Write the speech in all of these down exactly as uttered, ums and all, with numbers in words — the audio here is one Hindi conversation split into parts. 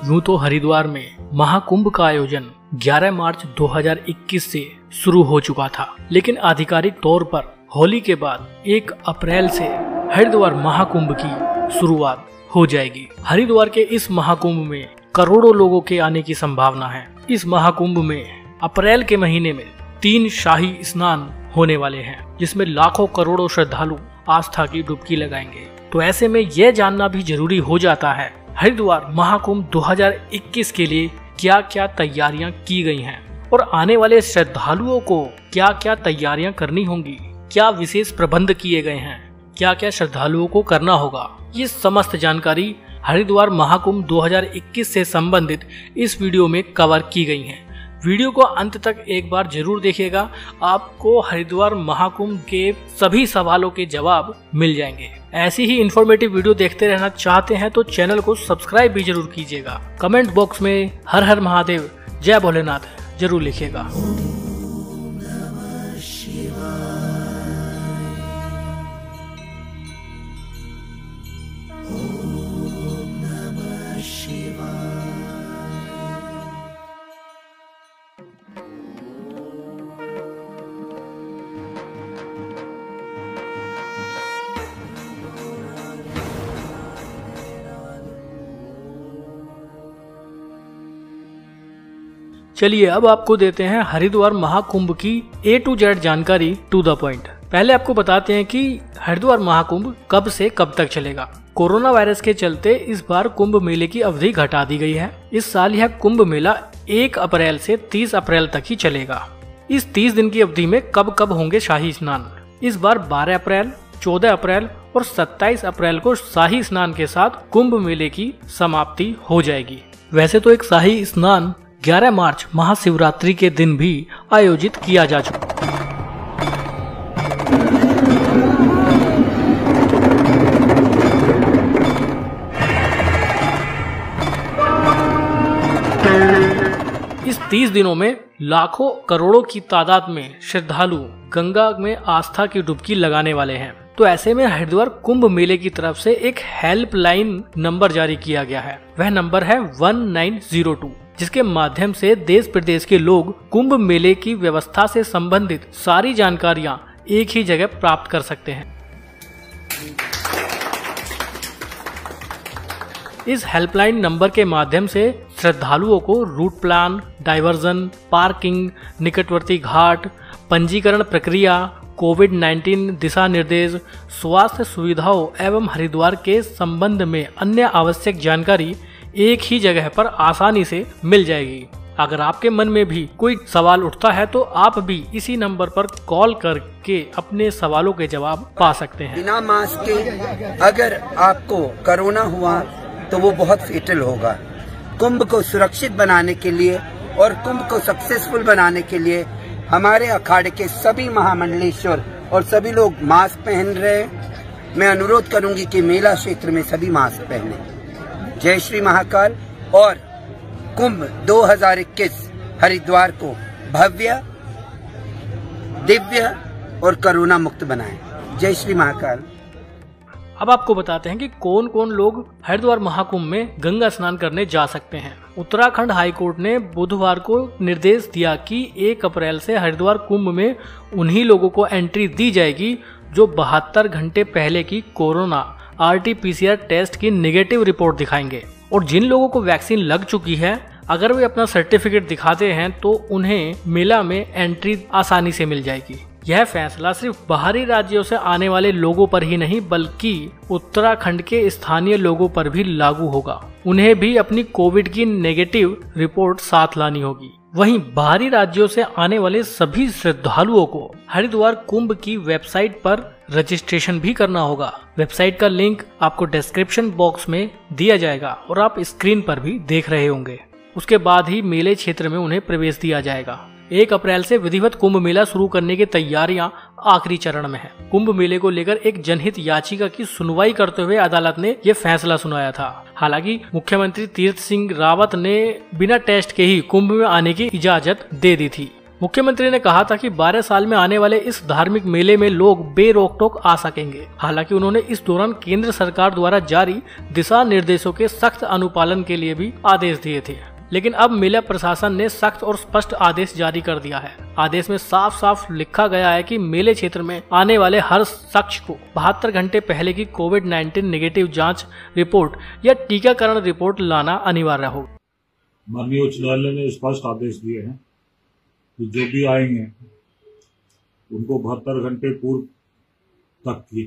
यूं तो हरिद्वार में महाकुंभ का आयोजन ग्यारह मार्च दो हज़ार इक्कीस से शुरू हो चुका था, लेकिन आधिकारिक तौर पर होली के बाद एक अप्रैल से हरिद्वार महाकुंभ की शुरुआत हो जाएगी। हरिद्वार के इस महाकुंभ में करोड़ों लोगों के आने की संभावना है। इस महाकुंभ में अप्रैल के महीने में तीन शाही स्नान होने वाले हैं, जिसमें लाखों करोड़ों श्रद्धालु आस्था की डुबकी लगाएंगे। तो ऐसे में यह जानना भी जरूरी हो जाता है हरिद्वार महाकुंभ दो हज़ार इक्कीस के लिए क्या क्या तैयारियां की गई हैं और आने वाले श्रद्धालुओं को क्या क्या तैयारियां करनी होंगी, क्या विशेष प्रबंध किए गए हैं, क्या क्या श्रद्धालुओं को करना होगा। ये समस्त जानकारी हरिद्वार महाकुंभ दो हज़ार इक्कीस से संबंधित इस वीडियो में कवर की गई है। वीडियो को अंत तक एक बार जरूर देखिएगा, आपको हरिद्वार महाकुंभ के सभी सवालों के जवाब मिल जाएंगे। ऐसी ही इन्फॉर्मेटिव वीडियो देखते रहना चाहते हैं तो चैनल को सब्सक्राइब भी जरूर कीजिएगा। कमेंट बॉक्स में हर हर महादेव, जय भोलेनाथ जरूर लिखिएगा। चलिए अब आपको देते हैं हरिद्वार महाकुंभ की ए टू जेड जानकारी टू द पॉइंट। पहले आपको बताते हैं कि हरिद्वार महाकुंभ कब से कब तक चलेगा। कोरोना वायरस के चलते इस बार कुंभ मेले की अवधि घटा दी गई है। इस साल यह कुंभ मेला एक अप्रैल से तीस अप्रैल तक ही चलेगा। इस तीस दिन की अवधि में कब कब होंगे शाही स्नान। इस बार बारह अप्रैल, चौदह अप्रैल और सत्ताईस अप्रैल को शाही स्नान के साथ कुंभ मेले की समाप्ति हो जाएगी। वैसे तो एक शाही स्नान ग्यारह मार्च महाशिवरात्रि के दिन भी आयोजित किया जा चुका। इस तीस दिनों में लाखों करोड़ों की तादाद में श्रद्धालु गंगा में आस्था की डुबकी लगाने वाले हैं। तो ऐसे में हरिद्वार कुंभ मेले की तरफ से एक हेल्पलाइन नंबर जारी किया गया है। वह नंबर है वन नाइन ज़ीरो टू, जिसके माध्यम से देश प्रदेश के लोग कुंभ मेले की व्यवस्था से संबंधित सारी जानकारियां एक ही जगह प्राप्त कर सकते हैं। इस हेल्पलाइन नंबर के माध्यम से श्रद्धालुओं को रूट प्लान, डाइवर्जन, पार्किंग, निकटवर्ती घाट, पंजीकरण प्रक्रिया, कोविड नाइन्टीन दिशा निर्देश, स्वास्थ्य सुविधाओं एवं हरिद्वार के संबंध में अन्य आवश्यक जानकारी एक ही जगह पर आसानी से मिल जाएगी। अगर आपके मन में भी कोई सवाल उठता है तो आप भी इसी नंबर पर कॉल करके अपने सवालों के जवाब पा सकते हैं। बिना मास्क के अगर आपको कोरोना हुआ तो वो बहुत फेटल होगा। कुंभ को सुरक्षित बनाने के लिए और कुंभ को सक्सेसफुल बनाने के लिए हमारे अखाड़े के सभी महामंडलेश्वर और सभी लोग मास्क पहन रहे हैं। मैं अनुरोध करूंगी कि मेला क्षेत्र में सभी मास्क पहने। जय श्री महाकाल और कुंभ दो हज़ार इक्कीस हरिद्वार को भव्य, दिव्य और कोरोना मुक्त बनाएं। जय श्री महाकाल। अब आपको बताते हैं कि कौन कौन लोग हरिद्वार महाकुंभ में गंगा स्नान करने जा सकते हैं। उत्तराखंड हाईकोर्ट ने बुधवार को निर्देश दिया कि एक अप्रैल से हरिद्वार कुंभ में उन्हीं लोगों को एंट्री दी जाएगी जो बहत्तर घंटे पहले की corona R T P C R test की नेगेटिव रिपोर्ट दिखाएंगे। और जिन लोगों को वैक्सीन लग चुकी है, अगर वे अपना सर्टिफिकेट दिखाते हैं तो उन्हें मेला में एंट्री आसानी से मिल जाएगी। यह फैसला सिर्फ बाहरी राज्यों से आने वाले लोगों पर ही नहीं बल्कि उत्तराखंड के स्थानीय लोगों पर भी लागू होगा। उन्हें भी अपनी कोविड की नेगेटिव रिपोर्ट साथ लानी होगी। वहीं बाहरी राज्यों से आने वाले सभी श्रद्धालुओं को हरिद्वार कुंभ की वेबसाइट पर रजिस्ट्रेशन भी करना होगा। वेबसाइट का लिंक आपको डिस्क्रिप्शन बॉक्स में दिया जाएगा और आप स्क्रीन पर भी देख रहे होंगे। उसके बाद ही मेले क्षेत्र में उन्हें प्रवेश दिया जाएगा। एक अप्रैल से विधिवत कुंभ मेला शुरू करने की तैयारियां आखिरी चरण में है। कुंभ मेले को लेकर एक जनहित याचिका की सुनवाई करते हुए अदालत ने यह फैसला सुनाया था। हालांकि मुख्यमंत्री तीर्थ सिंह रावत ने बिना टेस्ट के ही कुंभ में आने की इजाजत दे दी थी। मुख्यमंत्री ने कहा था कि बारह साल में आने वाले इस धार्मिक मेले में लोग बेरोक टोक आ सकेंगे। हालांकि उन्होंने इस दौरान केंद्र सरकार द्वारा जारी दिशा निर्देशों के सख्त अनुपालन के लिए भी आदेश दिए थे। लेकिन अब मेला प्रशासन ने सख्त और स्पष्ट आदेश जारी कर दिया है। आदेश में साफ साफ लिखा गया है कि मेले क्षेत्र में आने वाले हर शख्स को बहत्तर घंटे पहले की कोविड नाइन्टीन नेगेटिव जांच रिपोर्ट या टीकाकरण रिपोर्ट लाना अनिवार्य होगा। माननीय उच्च न्यायालय ने स्पष्ट आदेश दिए हैं कि जो भी आएंगे उनको बहत्तर घंटे पूर्व तक की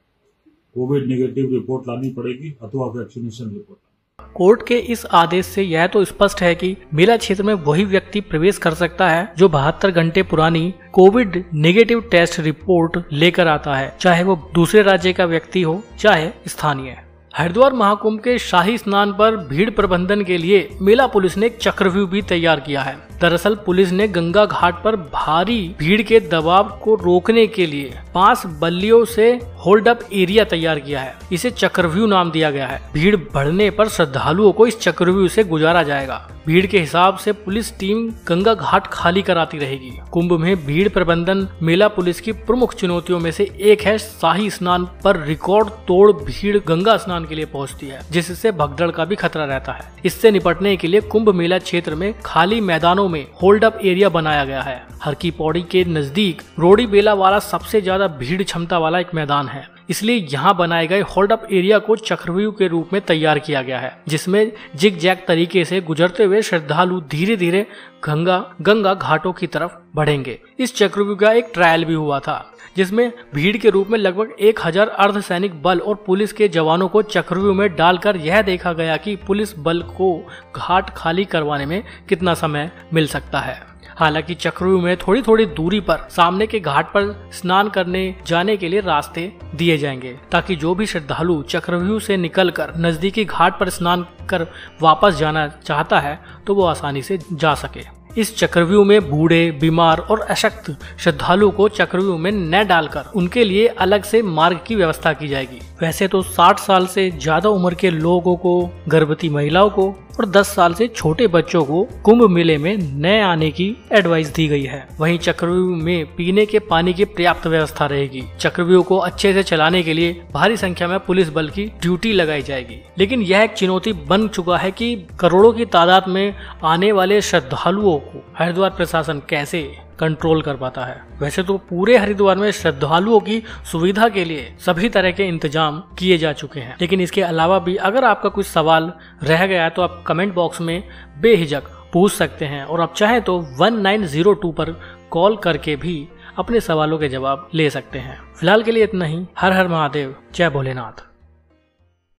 कोविड नेगेटिव रिपोर्ट लानी पड़ेगी अथवा वैक्सीनेशन रिपोर्ट। कोर्ट के इस आदेश से यह तो स्पष्ट है कि मेला क्षेत्र में वही व्यक्ति प्रवेश कर सकता है जो बहत्तर घंटे पुरानी कोविड नेगेटिव टेस्ट रिपोर्ट लेकर आता है, चाहे वो दूसरे राज्य का व्यक्ति हो चाहे स्थानीय। हरिद्वार महाकुंभ के शाही स्नान पर भीड़ प्रबंधन के लिए मेला पुलिस ने एक चक्रव्यूह भी तैयार किया है। दरअसल पुलिस ने गंगा घाट पर भारी भीड़ के दबाव को रोकने के लिए पांच बल्लियों से होल्ड अप एरिया तैयार किया है। इसे चक्रव्यूह नाम दिया गया है। भीड़ बढ़ने पर श्रद्धालुओं को इस चक्रव्यूह से गुजारा जाएगा। भीड़ के हिसाब से पुलिस टीम गंगा घाट खाली कराती रहेगी। कुंभ में भीड़ प्रबंधन मेला पुलिस की प्रमुख चुनौतियों में से एक है। शाही स्नान पर रिकॉर्ड तोड़ भीड़ गंगा स्नान के लिए पहुंचती है, जिससे भगदड़ का भी खतरा रहता है। इससे निपटने के लिए कुंभ मेला क्षेत्र में खाली मैदानों में होल्ड अप एरिया बनाया गया है। हर की पौड़ी के नजदीक रोडी बेला वाला सबसे ज्यादा भीड़ क्षमता वाला एक मैदान है, इसलिए यहाँ बनाए गए होल्ड अप एरिया को चक्रव्यूह के रूप में तैयार किया गया है, जिसमें जिग जैग तरीके से गुजरते हुए श्रद्धालु धीरे धीरे गंगा गंगा घाटों की तरफ बढ़ेंगे। इस चक्रव्यूह का एक ट्रायल भी हुआ था, जिसमें भीड़ के रूप में लगभग एक हजार अर्धसैनिक बल और पुलिस के जवानों को चक्रव्यूह में डालकर यह देखा गया कि पुलिस बल को घाट खाली करवाने में कितना समय मिल सकता है। हालांकि चक्रव्यूह में थोड़ी थोड़ी दूरी पर सामने के घाट पर स्नान करने जाने के लिए रास्ते दिए जाएंगे, ताकि जो भी श्रद्धालु चक्रव्यूह से निकलकर नजदीकी घाट पर स्नान कर वापस जाना चाहता है तो वो आसानी से जा सके। इस चक्रव्यूह में बूढ़े, बीमार और अशक्त श्रद्धालुओं को चक्रव्यूह में न डालकर उनके लिए अलग से मार्ग की व्यवस्था की जाएगी। वैसे तो साठ साल से ज्यादा उम्र के लोगों को, गर्भवती महिलाओं को और दस साल से छोटे बच्चों को कुंभ मेले में न आने की एडवाइस दी गई है। वहीं चक्रव्यूह में पीने के पानी की पर्याप्त व्यवस्था रहेगी। चक्रव्यूह को अच्छे से चलाने के लिए भारी संख्या में पुलिस बल की ड्यूटी लगाई जाएगी। लेकिन यह एक चुनौती बन चुका है कि करोड़ों की तादाद में आने वाले श्रद्धालुओं को हरिद्वार प्रशासन कैसे कंट्रोल कर पाता है। वैसे तो पूरे हरिद्वार में श्रद्धालुओं की सुविधा के लिए सभी तरह के इंतजाम किए जा चुके हैं, लेकिन इसके अलावा भी अगर आपका कुछ सवाल रह गया है तो आप कमेंट बॉक्स में बेहिचक पूछ सकते हैं, और आप चाहें तो वन नाइन ज़ीरो टू पर कॉल करके भी अपने सवालों के जवाब ले सकते हैं। फिलहाल के लिए इतना ही। हर हर महादेव, जय भोलेनाथ।